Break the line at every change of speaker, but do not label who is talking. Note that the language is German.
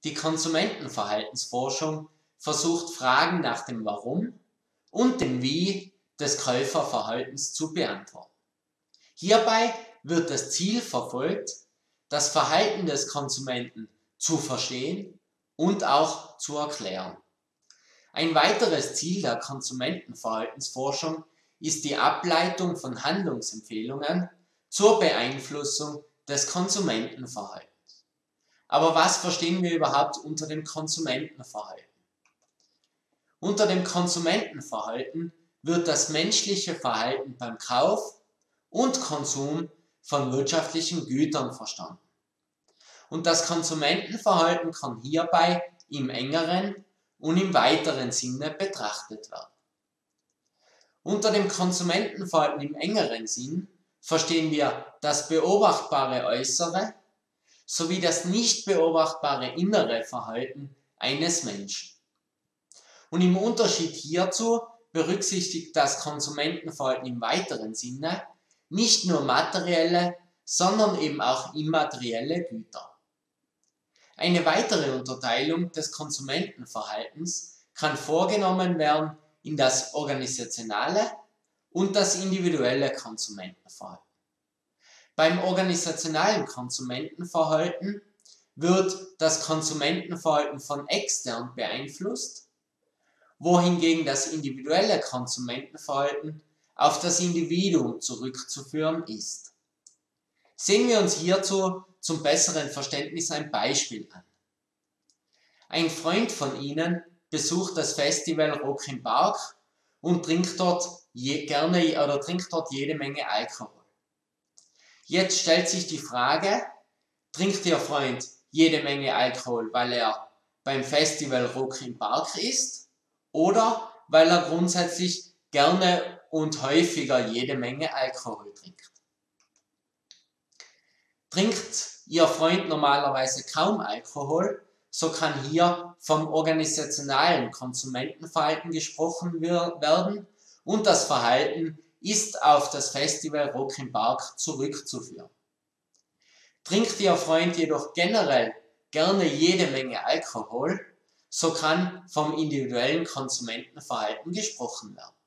Die Konsumentenverhaltensforschung versucht Fragen nach dem Warum und dem Wie des Käuferverhaltens zu beantworten. Hierbei wird das Ziel verfolgt, das Verhalten des Konsumenten zu verstehen und auch zu erklären. Ein weiteres Ziel der Konsumentenverhaltensforschung ist die Ableitung von Handlungsempfehlungen zur Beeinflussung des Konsumentenverhaltens. Aber was verstehen wir überhaupt unter dem Konsumentenverhalten? Unter dem Konsumentenverhalten wird das menschliche Verhalten beim Kauf und Konsum von wirtschaftlichen Gütern verstanden. Und das Konsumentenverhalten kann hierbei im engeren und im weiteren Sinne betrachtet werden. Unter dem Konsumentenverhalten im engeren Sinn verstehen wir das beobachtbare äußere sowie das nicht beobachtbare innere Verhalten eines Menschen. Und im Unterschied hierzu berücksichtigt das Konsumentenverhalten im weiteren Sinne nicht nur materielle, sondern eben auch immaterielle Güter. Eine weitere Unterteilung des Konsumentenverhaltens kann vorgenommen werden in das organisationale und das individuelle Konsumentenverhalten. Beim organisationalen Konsumentenverhalten wird das Konsumentenverhalten von extern beeinflusst, wohingegen das individuelle Konsumentenverhalten auf das Individuum zurückzuführen ist. Sehen wir uns hierzu zum besseren Verständnis ein Beispiel an. Ein Freund von Ihnen besucht das Festival Rock im Park und trinkt dort jede Menge Alkohol. Jetzt stellt sich die Frage, trinkt Ihr Freund jede Menge Alkohol, weil er beim Festival Rock im Park ist oder weil er grundsätzlich gerne und häufiger jede Menge Alkohol trinkt? Trinkt Ihr Freund normalerweise kaum Alkohol, so kann hier vom organisationalen Konsumentenverhalten gesprochen werden und das Verhalten ist auf das Festival Rock im Park zurückzuführen. Trinkt Ihr Freund jedoch generell gerne jede Menge Alkohol, so kann vom individuellen Konsumentenverhalten gesprochen werden.